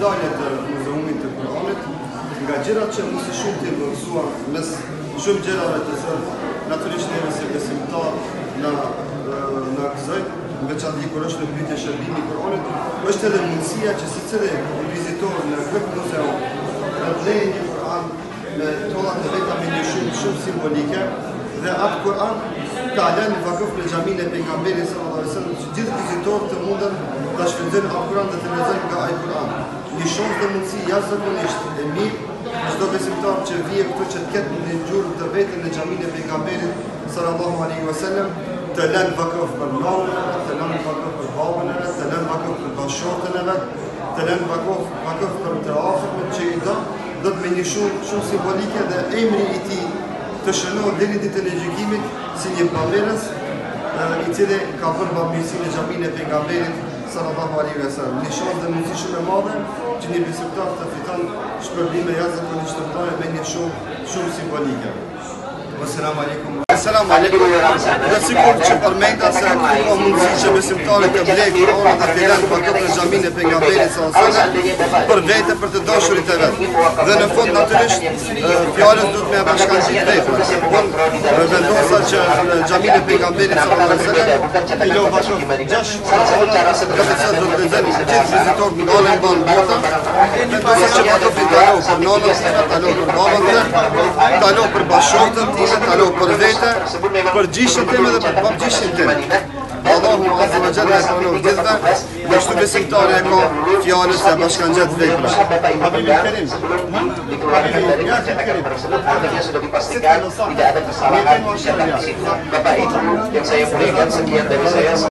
dalje të muzeumit të Kur'anit, nga gjërat që mos i shumë të mësuar mes shumë gjërave të zërë, natyrisht neve si besimtar na gëzojnë, veçanërisht kur është në mbytyje shërbimi i Kur'anit, është edhe mundësia që secili vizitor në këtë muzeum të lejë një Kur'an me tonat e veta me një shumë simbolike dhe atë Kur'an ka lënë vakuf në xhaminë e pejgamberit sallallahu alajhi wasallam, që gjithë vizitorët të mundën ta shfrytëzojnë atë Kur'an dhe të lexojnë nga ai Kur'an. Një shumë dhe mundësi jashtëzakonisht e mirë çdo besimtar që vije këtu që të ketë një gjurmë të vetën në xhaminë e pejgamberit sallallahu alaihi wasallam, të lënë vakuf për nënën, të lënë vakuf për babën e vet, të lënë vakuf për bashkëshortën e vet, të lënë vakuf për të afërmit që i do të me një shumë simbolike dhe emri i tij të shënohet deri në ditën e gjykimit si një bamirës i cili ka bërë bamirësi në xhaminë e pejgamberit sallallahu alaihi wasallam. Një shans dhe mundësi shumë e madhe që një besimtar të fiton shpërbime jashtëzakonisht të mëdha me një shumë simbolike. Assalamu alaikum. Assalamu alaikum. Dhe sikur që përmenda se ka mundësi që besimtarit të blejë Kur'anin dhe të lënë vakuf në xhaminë e pejgamberit sallallahu alaihi wasallam për vete, për të dashurit e vet. Dhe në fund natyrisht fjalët do të më bashkangjitë veprën. Vendosa që në xhaminë e pejgamberit sallallahu alaihi wasallam i lë vakuf 6 Kur'ane, do të lexojnë gjithë vizitorët në dalën botë. Vendosa që vakuf i dalë për nonën, dalë për babën, dalë për bashkëshortën, dalë për vete, për gjishën time dhe për babgjishën time. Allahu Azza wa Jalla e thonë gjithve, dhe kështu besimtari e ka fjalës se bashkangjet vepra. Habibi Kerim. Bapak itu yang saya muliakan, sekian dari saya.